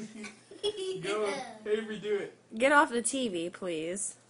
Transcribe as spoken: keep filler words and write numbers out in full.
Go, Avery, do it. Get off the T V, please.